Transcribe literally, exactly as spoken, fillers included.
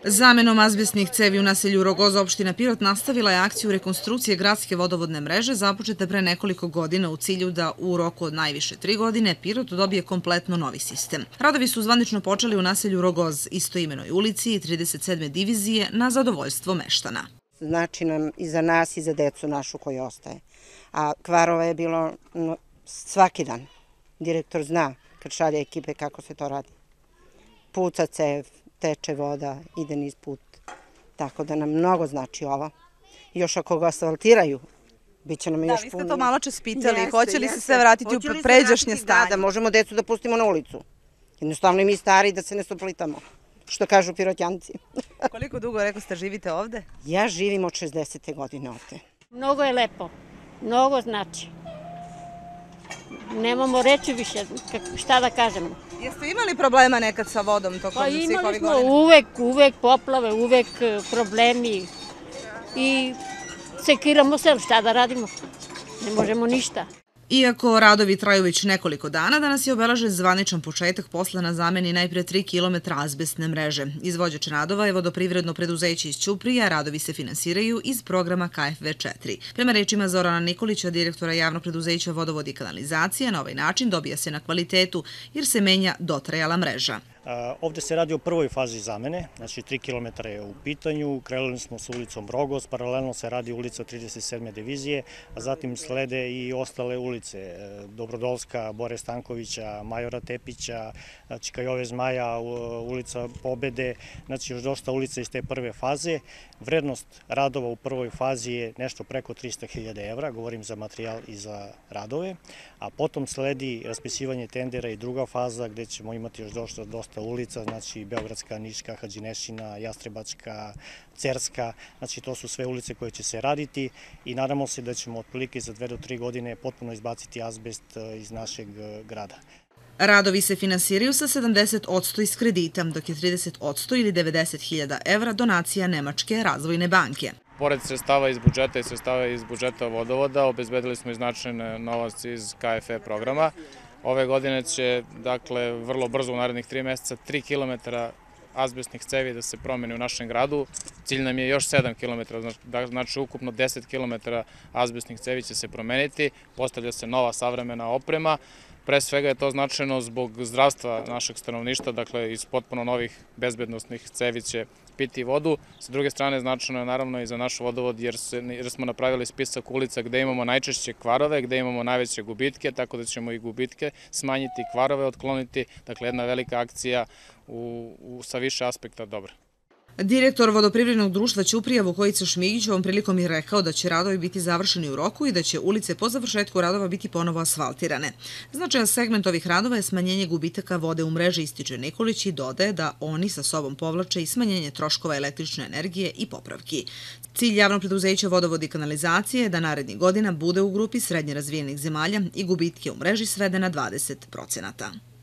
Zamenom azbestnih cevi u naselju Rogoza opština Pirot nastavila je akciju rekonstrukcije gradske vodovodne mreže započete pre nekoliko godina u cilju da u roku od najviše tri godine Pirot dobije kompletno novi sistem. Radovi su zvanično počeli u naselju Rogoz, istoimenoj ulici i trideset sedme divizije na zadovoljstvo meštana. Znači nam i za nas i za decu našu koji ostaje. A kvarova je bilo svaki dan. Direktor zna kad šalje ekipe kako se to radi. Puca cev, teče voda, ide niz put. Tako da nam mnogo znači ovo. Još ako ga asfaltiraju, bit će nam još punije. Da, vi ste to malo čas pitali. Hoće li se sve vratiti u pređašnje stanje? Da, možemo decu da pustimo na ulicu. Jednostavno i mi stari da se ne soplitamo. Što kažu Pirotjanci. Koliko dugo, rekao ste, živite ovde? Ja živim od šezdesete godine ovde. Mnogo je lepo. Mnogo znači. Nemamo reći više, šta da kažemo. Jeste imali problema nekad sa vodom tokom svih ovih godina? Pa imali smo uvek, uvek poplave, uvek problemi i sekiramo se, šta da radimo? Ne možemo ništa. Iako radovi traju već nekoliko dana, danas je obeležen zvaničan početak posla na zameni najpre tri kilometra azbestne mreže. Izvođač radova je vodoprivredno preduzeće iz Ćuprije, a radovi se finansiraju iz programa K F V četiri. Prema rečima Zorana Nikolića, direktora javnog preduzeća Vodovod i kanalizacije, na ovaj način dobija se na kvalitetu jer se menja dotrajala mreža. Ovde se radi o prvoj fazi zamene, znači tri kilometra je u pitanju, krenuli smo sa ulicom Rogoz, paralelno se radi ulica trideset sedme divizije, a zatim slede i ostale ulice, Dobrodolska, Bore Stankovića, Majora Tepića, znači Kajove Zmaja, ulica Pobede, znači još dosta ulica iz te prve faze. Vrednost radova u prvoj fazi je nešto preko trista hiljada evra, govorim za materijal i za radove, a potom sledi raspisivanje tendera i druga faza gde ćemo imati još dosta, dosta ulica, znači Beogradska, Niška, Hadžinešina, Jastrebačka, Cerska, znači to su sve ulice koje će se raditi i nadamo se da ćemo otprilike za dve do tri godine potpuno izbaciti azbest iz našeg grada. Radovi se finansiraju sa sedamdeset posto iz kredita, dok je trideset posto ili devedeset hiljada evra donacija Nemačke razvojne banke. Pored sredstava iz budžeta i sredstava iz budžeta vodovoda, obezbedili smo i značajan novac iz K F V programa. Ove godine će, dakle, vrlo brzo u narednih tri meseca, tri kilometra azbestnih cevi da se promeni u našem gradu. Cilj nam je još sedam kilometara, znači ukupno deset kilometara azbestnih cevi će se promeniti, postavlja se nova savremena oprema. Pre svega je to značajno zbog zdravstva našeg stanovništva, dakle iz potpuno novih bezbednostnih cevi će piti vodu. Sa druge strane značajno je naravno i za naš vodovod jer, se, jer smo napravili spisak ulica gde imamo najčešće kvarove, gde imamo najveće gubitke, tako da ćemo i gubitke smanjiti, kvarove otkloniti, dakle jedna velika akcija u, u, sa više aspekta dobra. Direktor vodoprivrednog društva Ćuprija Vukojica Šmigić ovom prilikom je rekao da će radovi biti završeni u roku i da će ulice po završetku radova biti ponovo asfaltirane. Značajan segment ovih radova je smanjenje gubitaka vode u mreži, ističe Nikolić i dodaje da oni sa sobom povlače i smanjenje troškova električne energije i popravki. Cilj javnog preduzeća Vodovod i kanalizacije je da narednih godina bude u grupi srednje razvijenih zemalja i gubitke u mreži svede na dvadeset procenata.